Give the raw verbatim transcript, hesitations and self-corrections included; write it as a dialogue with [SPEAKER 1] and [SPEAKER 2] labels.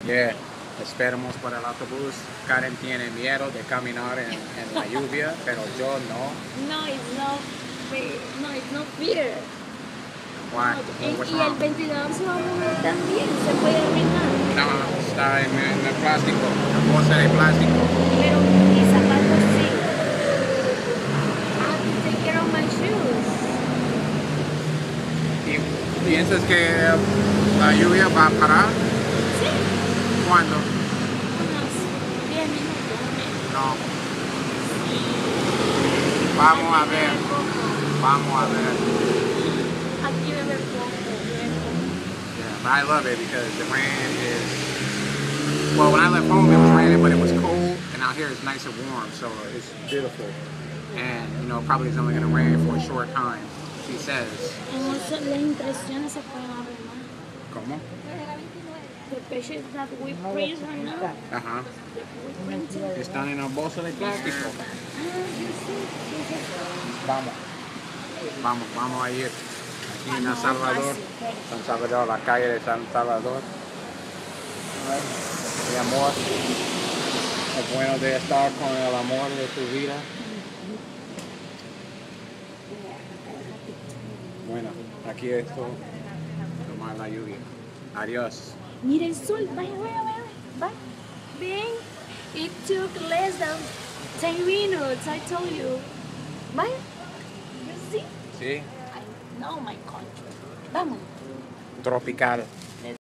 [SPEAKER 1] Yeah. Esperamos por el autobús. Karen tiene miedo de caminar en, en la lluvia, pero yo no.
[SPEAKER 2] No, it's not fear. No, it's not fear.
[SPEAKER 1] Why?
[SPEAKER 2] No, y,
[SPEAKER 1] What's
[SPEAKER 2] y el
[SPEAKER 1] wrong?
[SPEAKER 2] ventilador se va a mover también, se puede arruinar.
[SPEAKER 1] No, está en, en el plástico, en bolsa de plástico.
[SPEAKER 2] Pero mis zapatos sí. I have to take care of my shoes.
[SPEAKER 1] ¿Y piensas que la lluvia va a parar?
[SPEAKER 2] Sí,
[SPEAKER 1] ¿Cuándo?
[SPEAKER 2] unos diez minutos.
[SPEAKER 1] No.
[SPEAKER 2] Sí.
[SPEAKER 1] Vamos a
[SPEAKER 2] Aquí
[SPEAKER 1] ver.
[SPEAKER 2] bebe poco.
[SPEAKER 1] Vamos a ver.
[SPEAKER 2] Aquí bebe poco, bebe poco.
[SPEAKER 1] Yeah, but I love it because the rain is. Well, when I left home, it was raining, but it was cold, and out here it's nice and warm, so it's beautiful. And you know, probably it's only going to rain for a short time. She says.
[SPEAKER 2] En eso las impresiones se pueden arruinar.
[SPEAKER 1] ¿Cómo?
[SPEAKER 2] The pages that we print right now,
[SPEAKER 1] Ajá.
[SPEAKER 2] we printed.
[SPEAKER 1] Están en el bolso de plástico.
[SPEAKER 2] Ah, you see, this is-
[SPEAKER 1] Vamos. Vamos, vamos a ir. Aquí en
[SPEAKER 2] Ah, no,
[SPEAKER 1] San Salvador.
[SPEAKER 2] fácil.
[SPEAKER 1] San Salvador, la calle de San Salvador. Mi amor. Es bueno de estar con el amor de tu vida. Bueno, aquí esto. Tomar la lluvia. Adiós.
[SPEAKER 2] Mira el sol, vaya, vaya, vaya, vaya. Ven, it took less than ten minutes, I told you. Vaya, you see?
[SPEAKER 1] Sí.
[SPEAKER 2] I know my country. Vamos.
[SPEAKER 1] Tropical.